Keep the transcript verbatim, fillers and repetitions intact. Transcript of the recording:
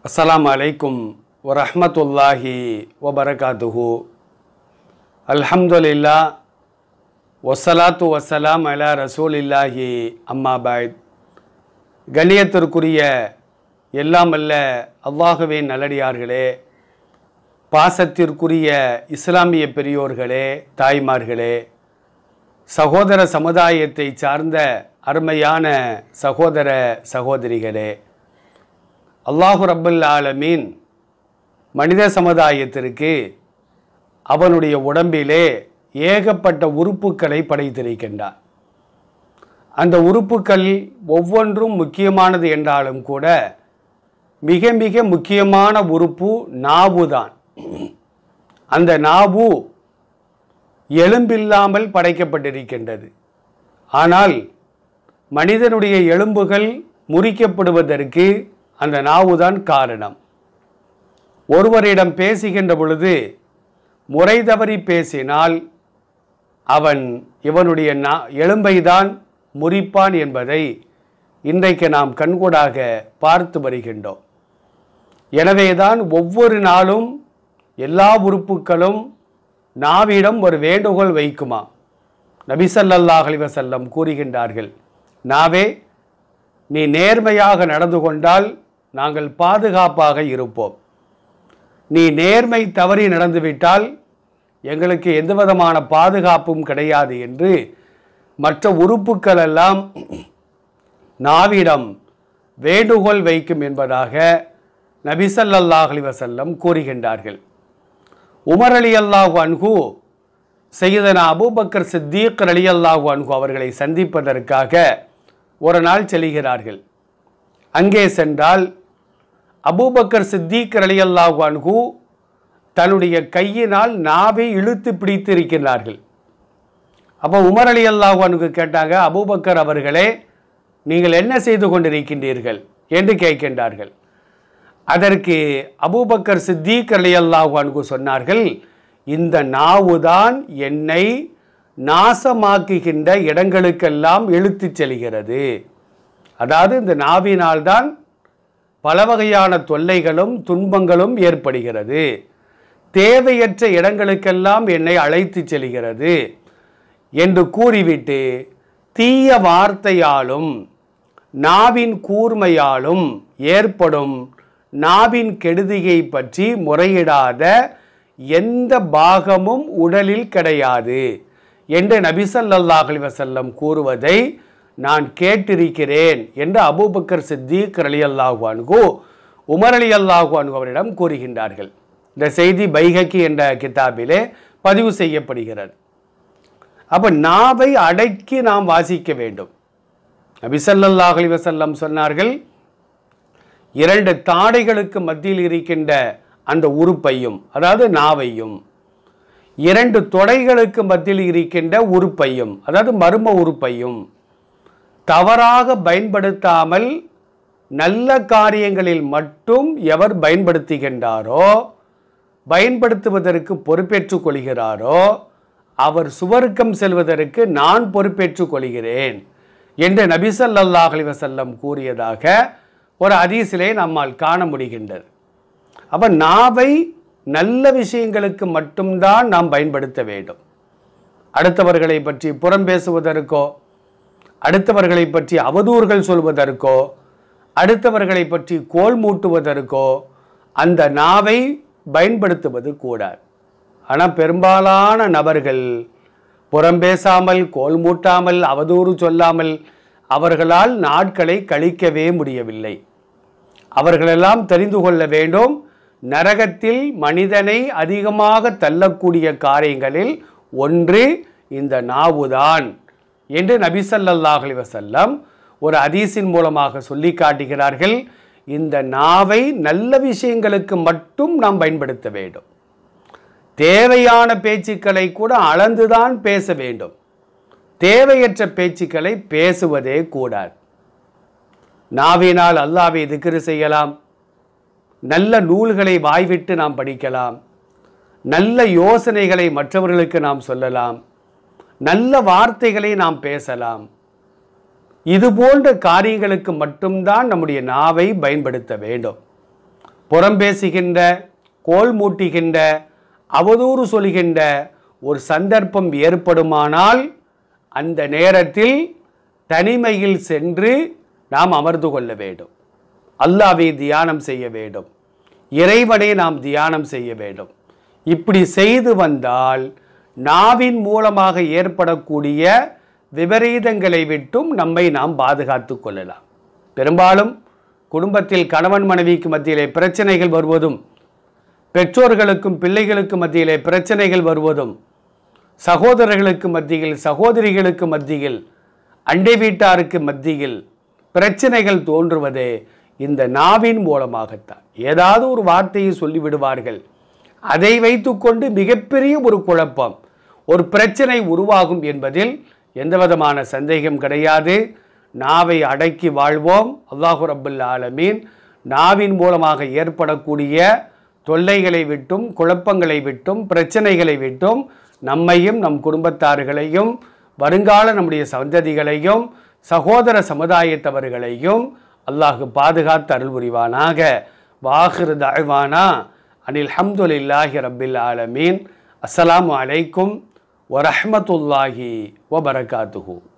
அஸ்ஸலாமு அலைக்கும் வரஹ்மத்துல்லாஹி வபரகாத்துஹு. அல்ஹம்துலில்லாஹ் வஸ்ஸலாத்து வஸ்ஸலாம் அலா ரசூலில்லாஹி அம்மா பஅத். கண்ணியத்திற்குரிய எல்லாம் அல்ல அல்லாஹுவின் நல்லடியார்களே, பாசத்திற்குரிய இஸ்லாமிய பெரியோர்களே, தாய்மார்களே, சகோதர சமுதாயத்தை சார்ந்த அருமையான சகோதர சகோதரிகளே, அல்லாஹு ரப்பல் ஆலமீன் மனித சமுதாயத்திற்கு அவனுடைய உடம்பிலே ஏகப்பட்ட உறுப்புக்களை படைத்திருக்கின்றான். அந்த உறுப்புக்கள் ஒவ்வொன்றும் முக்கியமானது என்றாலும் கூட மிக மிக முக்கியமான உறுப்பு நாவு தான். அந்த நாவு எலும்பில்லாமல் படைக்கப்பட்டிருக்கின்றது. ஆனால் மனிதனுடைய எலும்புகள் முறிக்கப்படுவதற்கு அந்த நாவுதான் காரணம். ஒருவரிடம் பேசுகின்ற பொழுது முறை தவறி பேசினால் அவன் இவனுடைய நா எலும்பை தான் முறிப்பான் என்பதை இன்றைக்கு நாம் கண்கூடாக பார்த்து வருகின்றோம். எனவேதான் ஒவ்வொரு நாளும் எல்லா உறுப்புகளும் நாவிடம் ஒரு வேண்டுகோள் வைக்குமா. நபி ஸல்லல்லாஹு அலைஹி வஸல்லம் கூறுகின்றார்கள், நாவே நீ நேர்மையாக நடந்து கொண்டால் நாங்கள் பாதுகாப்பாக இருப்போம். நீ நேர்மை தவறி நடந்துவிட்டால் எங்களுக்கு எந்த விதமான பாதுகாப்பும் கிடையாது என்று மற்ற உறுப்புக்கள் எல்லாம் நாவிடம் வேண்டுகோள் வைக்கும் என்பதாக நபி ஸல்லல்லாஹு அலைஹி வஸல்லம் கூறுகின்றார்கள். உமர் ரலியல்லாஹு அன்ஹு சையதனா அபூபக்கர் சித்தீக் ரலியல்லாஹு அன்ஹு அவர்களை சந்திப்பதற்காக ஒரு நாள் செல்கிறார்கள். அங்கே சென்றால் அபூபக்கர் சித்தீக் ரலியல்லாஹு அன்ஹு தன்னுடைய கையினால் நாவை இழுத்து பிடித்திருக்கிறார்கள். அப்போ உமர் ரலியல்லாஹு அன்ஹு கேட்டாங்க, அபூபக்கர் அவர்களே, நீங்கள் என்ன செய்து கொண்டிருக்கின்றீர்கள் என்று கேட்கின்றார்கள். அதற்கு அபூபக்கர் சித்தீக் ரலியல்லாஹு அன்ஹு சொன்னார்கள், இந்த நாவுதான் என்னை நாசமாக்குகின்ற இடங்களுக்கெல்லாம் இழுத்து செல்கிறது. அதாவது இந்த நாவினால்தான் பல வகையான தொல்லைகளும் துன்பங்களும் ஏற்படுகிறது. தேவையற்ற இடங்களுக்கெல்லாம் என்னை அழைத்து செல்கிறது என்று கூறிவிட்டு தீய வார்த்தையாலும் நாவின் கூர்மையாலும் ஏற்படும் நாவின் கெடுதியை பற்றி முறையிடாத எந்த பாகமும் உடலில் கிடையாது என்று நபி ஸல்லல்லாஹு அலைஹி வஸல்லம் கூறுவதை நான் கேட்டிருக்கிறேன் என்று அபூபக்கர் சித்தீக் ரலியல்லாஹு அன்ஹு உமர் ரலியல்லாஹு அன்ஹு அவரிடம் கூறுகின்றார்கள். இந்த செய்தி பைஹக்கி என்ற கிதாபிலே பதிவு செய்யப்படுகிறது. அப்போ நாவை அடக்கி நாம் வாசிக்க வேண்டும். நபி ஸல்லல்லாஹு அலைஹி வஸல்லம் சொன்னார்கள், இரண்டு தாடைகளுக்கு மத்தியில் இருக்கின்ற அந்த உறுப்பையும், அதாவது நாவையும், இரண்டு தொடைகளுக்கு மத்தியில் இருக்கின்ற உறுப்பையும், அதாவது மர்ம உறுப்பையும் தவறாக பயன்படுத்தாமல் நல்ல காரியங்களில் மட்டும் எவர் பயன்படுத்துகின்றாரோ, பயன்படுத்துவதற்கு பொறுப்பேற்றுக் கொள்கிறாரோ, அவர் சுவர்க்கம் செல்வதற்கு நான் பொறுப்பேற்றுக் கொள்கிறேன் என்று நபி ஸல்லல்லாஹு அலைஹி வஸல்லம் கூறியதாக ஒரு ஹதீஸிலே நம்மால் காண முடிகின்றது. அப்ப நாவை நல்ல விஷயங்களுக்கு மட்டும்தான் நாம் பயன்படுத்த வேண்டும். அடுத்தவர்களை பற்றி புறம் பேசுவதற்கோ, அடுத்தவர்களை பற்றி அவதூறுகள் சொல்வதற்கோ, அடுத்தவர்களை பற்றி கோல் மூட்டுவதற்கோ அந்த நாவை பயன்படுத்துவது கூடாது. ஆனால் பெரும்பாலான நபர்கள் புறம் பேசாமல், கோல் மூட்டாமல், அவதூறு சொல்லாமல் அவர்களால் நாட்களை கழிக்கவே முடியவில்லை. அவர்களெல்லாம் தெரிந்து கொள்ள வேண்டும், நரகத்தில் மனிதனை அதிகமாக தள்ளக்கூடிய காரியங்களில் ஒன்று இந்த நாவுதான் என்று நபி ஸல்லல்லாஹு அலைஹி வஸல்லம் ஒரு ஹதீஸின் மூலமாக சொல்லி காட்டுகிறார்கள். இந்த நாவை நல்ல விஷயங்களுக்கு மட்டும் நாம் பயன்படுத்த வேண்டும். தேவையான பேச்சுக்களை கூட அளந்துதான் பேச வேண்டும். தேவையற்ற பேச்சுக்களை பேசுவதே கூடாது. நாவினால் அல்லாஹ்வை திக்ர் செய்யலாம், நல்ல நூல்களை வாய்விட்டு நாம் படிக்கலாம், நல்ல யோசனைகளை மற்றவர்களுக்கு நாம் சொல்லலாம், நல்ல வார்த்தைகளை நாம் பேசலாம். இது போன்ற காரியங்களுக்கு மட்டும்தான் நம்முடைய நாவை பயன்படுத்த வேண்டும். புறம் பேசுகின்ற, கோல் மூட்டுகின்ற, அவதூறு சொல்கின்ற ஒரு சந்தர்ப்பம் ஏற்படுமானால் அந்த நேரத்தில் தனிமையில் சென்று நாம் அமர்ந்து கொள்ள வேண்டும். அல்லாஹ்வை தியானம் செய்ய வேண்டும். இறைவனை நாம் தியானம் செய்ய வேண்டும். இப்படி செய்து வந்தால் நாவின் மூலமாக ஏற்படக்கூடிய விபரீதங்களை விட்டும் நம்மை நாம் பாதுகாத்து கொள்ளலாம். பெரும்பாலும் குடும்பத்தில் கணவன் மனைவிக்கு மத்தியிலே பிரச்சனைகள் வருவதும், பெற்றோர்களுக்கும் பிள்ளைகளுக்கு மத்தியிலே பிரச்சனைகள் வருவதும், சகோதரர்களுக்கு மத்தியில், சகோதரிகளுக்கு மத்தியில், அண்டை வீட்டாருக்கு மத்தியில் பிரச்சனைகள் தோன்றுவதே இந்த நாவின் மூலமாகத்தான். ஏதாவது ஒரு வார்த்தையை சொல்லிவிடுவார்கள். அதை வைத்துக்கொண்டு மிகப்பெரிய ஒரு குழப்பம், ஒரு பிரச்சனை உருவாகும் என்பதில் எந்த விதமான சந்தேகம் கிடையாது. நாவை அடக்கி வாழ்வோம். அல்லாஹு ரப்பல் ஆலமீன் நாவின் மூலமாக ஏற்படக்கூடிய தொல்லைகளை விட்டும், குழப்பங்களை விட்டும், பிரச்சனைகளை விட்டும் நம்மையும் நம் குடும்பத்தார்களையும் வருங்கால நம்முடைய சந்ததிகளையும் சகோதர சமுதாயத்தவர்களையும் அல்லாஹ் பாதுகாத்து அருள் புரிவானாக. வாஹிர் தஅவானா அனில் ஹம்துலில்லாஹி ரப்பில் ஆலமீன். அஸ்ஸலாமு அலைக்கும் வரஹ்மத்துல்லாஹி வபரகாத்துஹு.